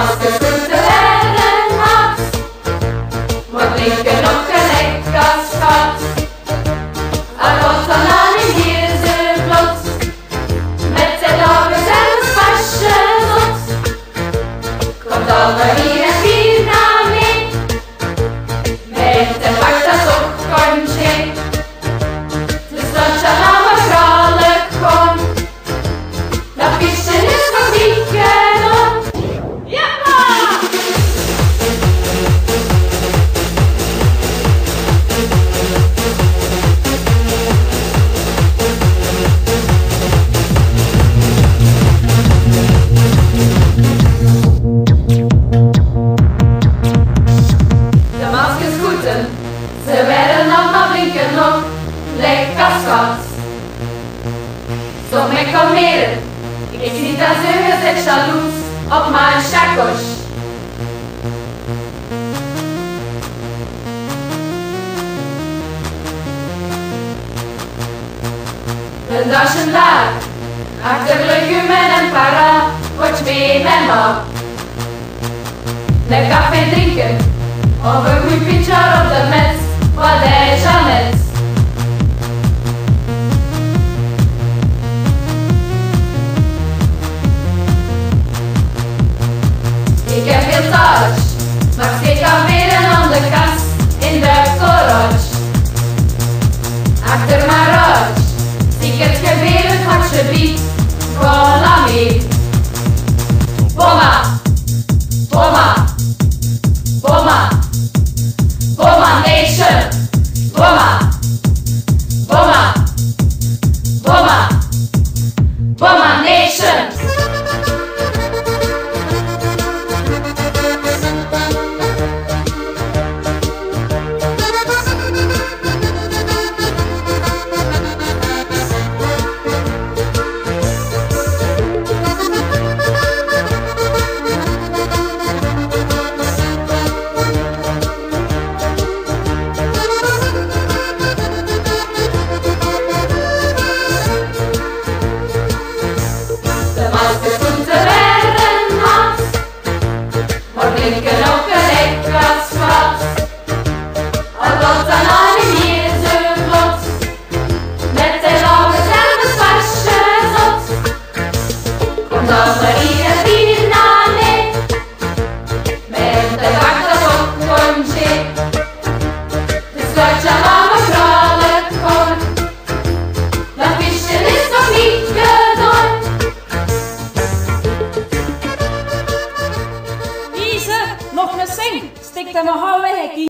Maskesskoeten werden hard, maar blinken nog gelijk als gat. Er wordt dan aan in deze vlot, met zijn dagen en een spasje zot. Komt allemaal hier en vier naar mee, met een wacht dat op kontje. Dus dat je nou maar vrolijk komt, dat visje is nog niet genoeg. De maskesskoeten, ze werden allemaal blinken nog, lekker als gat. Stop met kalmeren, ik zie dat ze gezet jaloers op mijn chakos. Een dasje laag, achter legumen en para, word mee met me. Een café drinken, of een goed pintje op de met, wat is Janet. Ik heb veel touch, maar steek alweer een aan de kast in de garage. Achter mijn ruit, zie ik het gebeuren wat je biedt, voilà mee. Bomma, bomma, bomma, bomma nation, bomma, bomma, bomma, bomma nation. Maskesskoeten werden hard, maar blinken ook gelijk als gat. Er wordt dan aan in deze vlot, met zijn ogen en een spasje zot. Komt allemaal hier en vier naar mee, met de wacht dat op kontje. Dus laat je allemaal vrolijk gaan, dat visje is nog niet gedaan. Nog een zing, stik hem een halve hekkie.